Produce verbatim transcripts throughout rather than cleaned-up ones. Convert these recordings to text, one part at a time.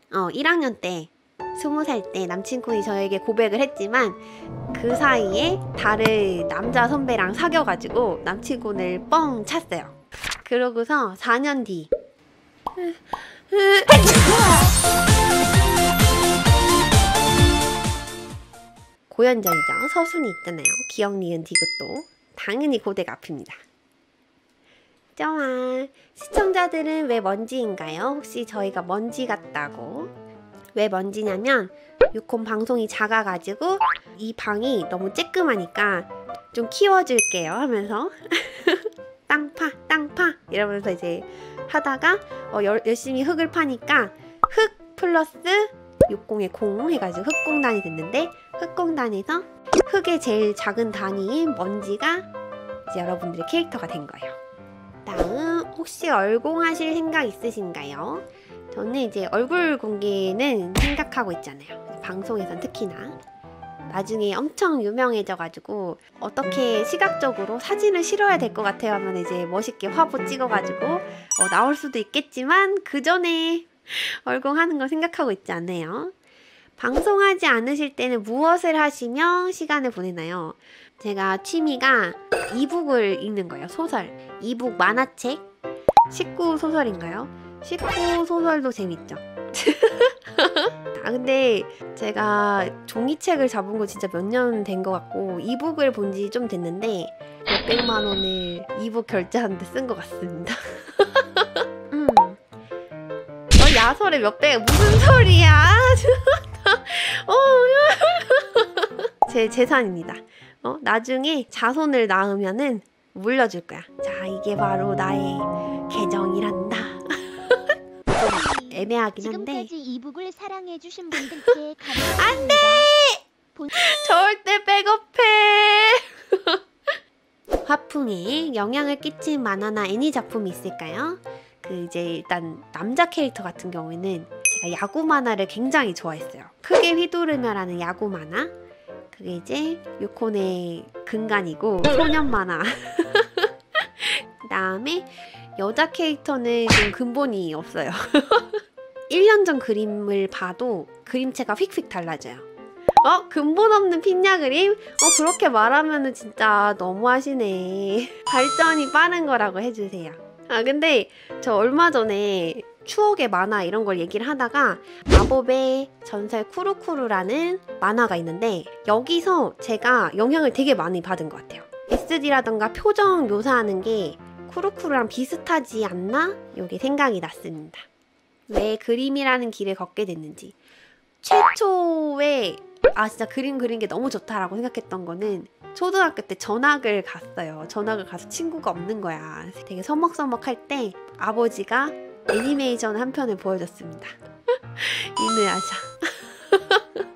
어, 일 학년 때 스무 살 때 남친쿤이 저에게 고백을 했지만 그 사이에 다른 남자 선배랑 사귀어가지고 남친쿤을 뻥 찼어요. 그러고서 사 년 뒤 고연절이죠. 서순이 있잖아요. 기억, 니은, 디귿도 당연히 고데가 앞입니다. 좋아. 시청자들은 왜 먼지인가요? 혹시 저희가 먼지 같다고? 왜 먼지냐면 유콘 방송이 작아가지고 이 방이 너무 쬐끔하니까 좀 키워줄게요 하면서 땅파 땅파 이러면서 이제 하다가 어, 열, 열심히 흙을 파니까 흙 플러스 육공의 공 해가지고 흙공단이 됐는데 흙공단에서 흙의 제일 작은 단위인 먼지가 이제 여러분들의 캐릭터가 된 거예요. 다음 혹시 얼공하실 생각 있으신가요? 저는 이제 얼굴 공개는 생각하고 있잖아요. 방송에선 특히나 나중에 엄청 유명해져가지고 어떻게 시각적으로 사진을 실어야 될 것 같아요 하면 이제 멋있게 화보 찍어가지고 어, 나올 수도 있겠지만 그 전에 얼공하는 거 생각하고 있지 않아요. 방송하지 않으실 때는 무엇을 하시며 시간을 보내나요? 제가 취미가 이북을 읽는 거예요. 소설, 이북 만화책, 십구 소설인가요? 십구 소설도 재밌죠. 아 근데 제가 종이책을 잡은 거 진짜 몇 년 된 것 같고 이북을 본 지 좀 됐는데 몇백만 원을 이북 결제하는데 쓴 것 같습니다. 음. 어, 야설에 몇백 무슨 소리야? 어, 제 재산입니다. 어, 나중에 자손을 낳으면은 물려줄 거야. 자, 이게 바로 나의 계정이란다. 좀 애매하긴 한데. 지금까지 이북을 사랑해주신 분들께 감사합니다. 안 돼! 본... 절대 백업해! 화풍에 영향을 끼친 만화나 애니 작품이 있을까요? 그 이제 일단 남자 캐릭터 같은 경우에는 제가 야구 만화를 굉장히 좋아했어요. 크게 휘두르며라는 야구 만화. 그게 이제 유콘의 근간이고 소년 만화. 그 다음에 여자 캐릭터는 좀 근본이 없어요. 일 년 전 그림을 봐도 그림체가 휙휙 달라져요. 어? 근본 없는 핀냐 그림? 어 그렇게 말하면은 진짜 너무하시네. 발전이 빠른 거라고 해주세요. 아 근데 저 얼마 전에 추억의 만화 이런 걸 얘기를 하다가 마법의 전설 쿠루쿠루라는 만화가 있는데 여기서 제가 영향을 되게 많이 받은 것 같아요. 에스디라던가 표정 묘사하는 게 쿠루쿠루랑 비슷하지 않나? 이게 생각이 났습니다. 왜 그림이라는 길을 걷게 됐는지. 최초에 아 진짜 그림 그린 게 너무 좋다라고 생각했던 거는 초등학교 때 전학을 갔어요. 전학을 가서 친구가 없는 거야. 되게 서먹서먹할 때 아버지가 애니메이션 한 편을 보여줬습니다. 이누야샤.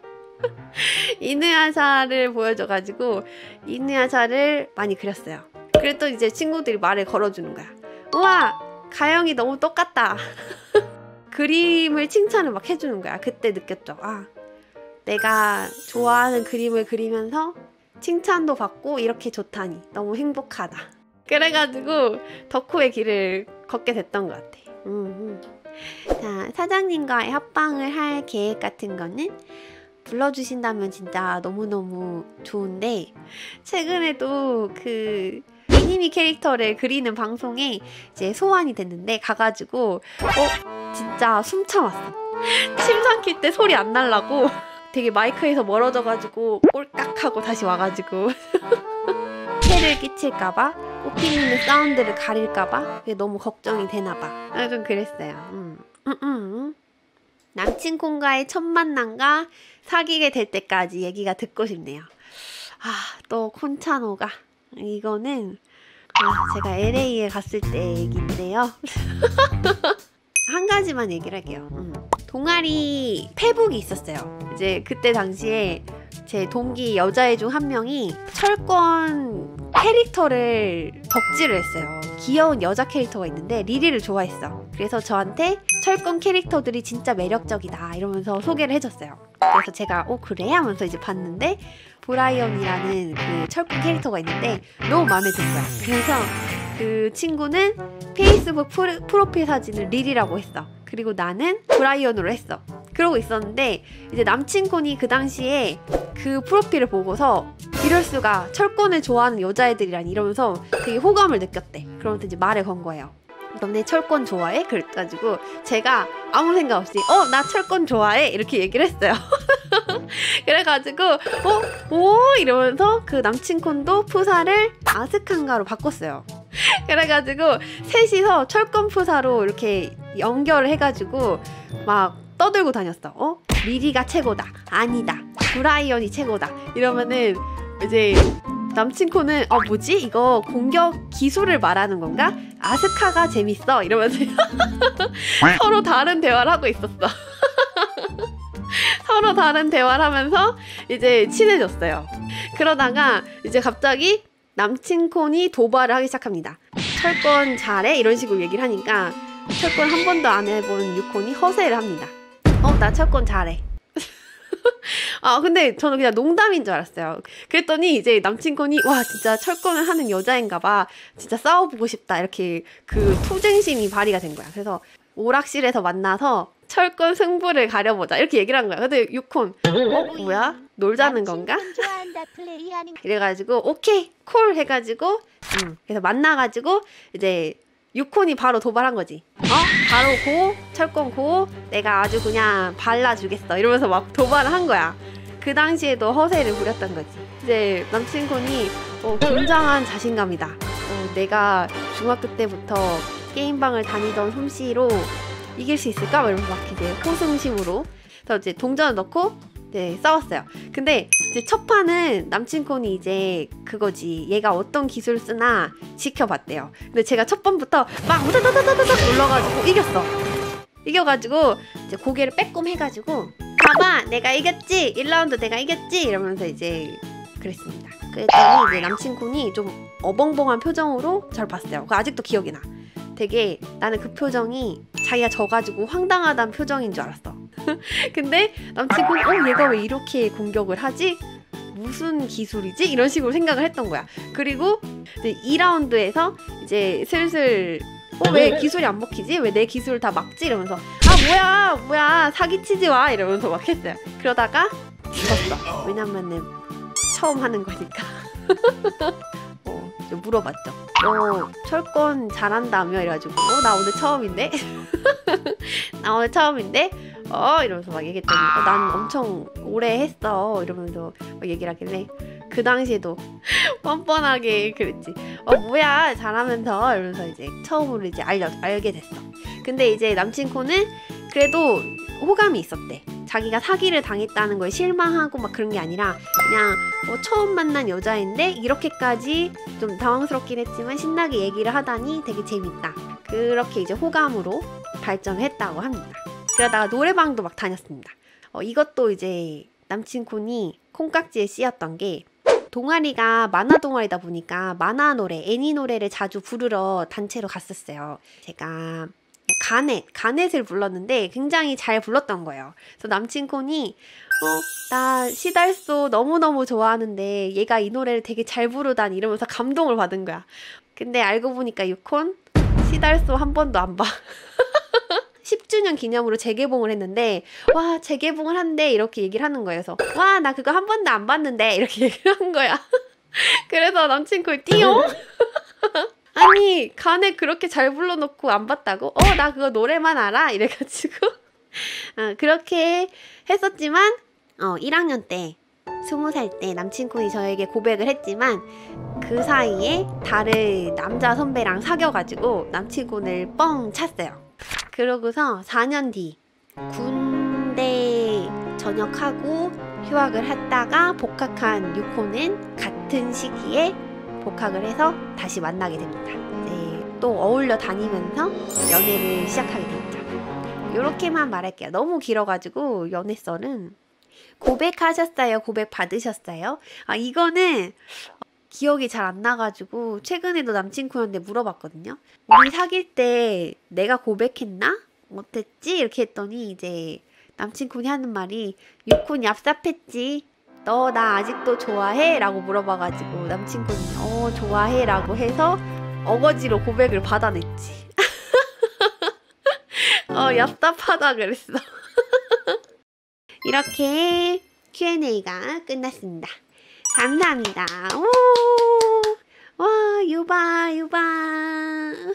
이누야샤를 보여줘가지고 이누야샤를 많이 그렸어요. 그랬더니 이제 친구들이 말을 걸어주는 거야. 우와! 가영이 너무 똑같다. 그림을 칭찬을 막 해주는 거야. 그때 느꼈죠. 아, 내가 좋아하는 그림을 그리면서 칭찬도 받고 이렇게 좋다니 너무 행복하다. 그래가지고 덕후의 길을 걷게 됐던 것 같아. 음, 음. 자, 사장님과의 합방을 할 계획 같은 거는 불러주신다면 진짜 너무너무 좋은데 최근에도 그 애니미 캐릭터를 그리는 방송에 이제 소환이 됐는데 가가지고 어? 진짜 숨 참았어. 침 삼킬 때 소리 안 날라고 되게 마이크에서 멀어져가지고 꼴깍 하고 다시 와가지고 해를 끼칠까봐 꽃피는 사운드를 가릴까봐 그게 너무 걱정이 되나봐. 아, 좀 그랬어요. 음. 음, 음. 남친콘과의 첫 만남과 사귀게 될 때까지 얘기가 듣고 싶네요. 아, 또 콘차노가 이거는 아, 제가 엘에이에 갔을 때 얘기인데요. 한 가지만 얘기를 할게요. 음. 동아리 페북이 있었어요. 이제 그때 당시에 제 동기 여자애 중 한 명이 철권 캐릭터를 덕질을 했어요. 귀여운 여자 캐릭터가 있는데 리리를 좋아했어. 그래서 저한테 철권 캐릭터들이 진짜 매력적이다 이러면서 소개를 해줬어요. 그래서 제가 어 그래? 하면서 이제 봤는데 브라이언이라는 그 철권 캐릭터가 있는데 너무 마음에 든 거야. 그래서 그 친구는 페이스북 프로, 프로필 사진을 리리라고 했어. 그리고 나는 브라이언으로 했어. 그러고 있었는데 이제 남친콘이 그 당시에 그 프로필을 보고서 이럴 수가 철권을 좋아하는 여자애들이란 이러면서 되게 호감을 느꼈대. 그러면서 이제 말을 건 거예요. 너네 철권 좋아해? 그래가지고 제가 아무 생각 없이 어? 나 철권 좋아해? 이렇게 얘기를 했어요. 그래가지고 어? 오? 이러면서 그 남친콘도 푸사를 아스칸가로 바꿨어요. 그래가지고 셋이서 철권 푸사로 이렇게 연결을 해가지고 막 떠들고 다녔어. 어? 미리가 최고다. 아니다. 브라이언이 최고다. 이러면은 이제 남친코는 어 뭐지? 이거 공격 기술을 말하는 건가? 아스카가 재밌어. 이러면서 서로 다른 대화를 하고 있었어. 서로 다른 대화를 하면서 이제 친해졌어요. 그러다가 이제 갑자기 남친콘이 도발을 하기 시작합니다. 철권 잘해? 이런 식으로 얘기를 하니까 철권 한 번도 안 해본 유콘이 허세를 합니다. 어, 나 철권 잘해. 아 근데 저는 그냥 농담인 줄 알았어요. 그랬더니 이제 남친콘이 와 진짜 철권을 하는 여자인가 봐. 진짜 싸워보고 싶다. 이렇게 그 투쟁심이 발휘가 된 거야. 그래서 오락실에서 만나서 철권 승부를 가려보자. 이렇게 얘기를 한 거야. 근데 유콘 어? 뭐야? 놀자는 건가? 좋아한다, 플레이하는 이래가지고 오케이 콜 해가지고 음, 그래서 만나가지고 이제 유콘이 바로 도발한 거지. 어? 바로 고 철권 고 내가 아주 그냥 발라주겠어 이러면서 막 도발을 한 거야. 그 당시에도 허세를 부렸던 거지. 이제 남친콘이 어, 굉장한 자신감이다. 어, 내가 중학교 때부터 게임방을 다니던 솜씨로 이길 수 있을까? 이러면서 막 이제 호승심으로 그래서 이제 동전을 넣고 네, 싸웠어요. 근데 이제 첫 판은 남친콘이 이제 그거지. 얘가 어떤 기술 쓰나 지켜봤대요. 근데 제가 첫 번부터 막 우다다다다닥 눌러가지고 이겼어. 이겨가지고 이제 고개를 빼꼼 해가지고 봐봐 내가 이겼지? 일 라운드 내가 이겼지? 이러면서 이제 그랬습니다. 그랬더니 이제 남친콘이 좀 어벙벙한 표정으로 절 봤어요. 그거 아직도 기억이 나. 되게 나는 그 표정이 자기가 져가지고 황당하다는 표정인 줄 알았어. 근데 남친콘이 어 얘가 왜 이렇게 공격을 하지? 무슨 기술이지? 이런 식으로 생각을 했던 거야. 그리고 이제 이 라운드에서 이제 슬슬 어 왜 기술이 안 먹히지? 왜 내 기술을 다 막지? 이러면서 아 뭐야 뭐야 사기치지 마 이러면서 막 했어요. 그러다가 죽었어. 왜냐면은 처음 하는 거니까. 어, 물어봤죠. 너 철권 잘한다며? 이래가지고 어, 나 오늘 처음인데? 나 오늘 처음인데? 어? 이러면서 막 얘기했더니 어, 난 엄청 오래 했어 이러면서 막 얘기를 하길래 그 당시에도 뻔뻔하게 그랬지. 어 뭐야 잘하면서 이러면서 이제 처음으로 이제 알려, 알게 됐어. 근데 이제 남친코는 그래도 호감이 있었대. 자기가 사기를 당했다는 거에 실망하고 막 그런 게 아니라 그냥 뭐 처음 만난 여자인데 이렇게까지 좀 당황스럽긴 했지만 신나게 얘기를 하다니 되게 재밌다. 그렇게 이제 호감으로 발전을 했다고 합니다. 그러다가 노래방도 막 다녔습니다. 어, 이것도 이제 남친콘이 콩깍지에 씌었던 게 동아리가 만화 동아리다 보니까 만화 노래, 애니 노래를 자주 부르러 단체로 갔었어요. 제가 가넷, 가넷을 불렀는데 굉장히 잘 불렀던 거예요. 그래서 남친콘이 어, 나 시달소 너무너무 좋아하는데 얘가 이 노래를 되게 잘 부르다니 이러면서 감동을 받은 거야. 근데 알고 보니까 유콘 시달소 한 번도 안 봐. 십 주년 기념으로 재개봉을 했는데 와 재개봉을 한대 이렇게 얘기를 하는 거예요. 그래서 와 나 그거 한 번도 안 봤는데 이렇게 얘기를 한 거야. 그래서 남친코이 띠용? 아니 간에 그렇게 잘 불러놓고 안 봤다고? 어 나 그거 노래만 알아? 이래가지고 어, 그렇게 했었지만 어, 일 학년 때 스무 살 때 남친코이 저에게 고백을 했지만 그 사이에 다른 남자 선배랑 사귀어가지고 남친코를 뻥 찼어요. 그러고서 사 년 뒤 군대 전역하고 휴학을 했다가 복학한 유코는 같은 시기에 복학을 해서 다시 만나게 됩니다. 이제 또 어울려 다니면서 연애를 시작하게 됐죠. 이렇게만 말할게요. 너무 길어가지고 연애썰은 고백하셨어요? 고백 받으셨어요? 아 이거는 기억이 잘 안 나가지고 최근에도 남친구한테 물어봤거든요. 우리 사귈 때 내가 고백했나? 어땠지? 이렇게 했더니 이제 남친군이 하는 말이 유콘 얍삽했지. 너 나 아직도 좋아해? 라고 물어봐가지고 남친군이 어 좋아해 라고 해서 어거지로 고백을 받아냈지. 어 얍삽하다 그랬어. 이렇게 큐 앤 에이가 끝났습니다. 감사합니다. 오! 와, 유바, 유바.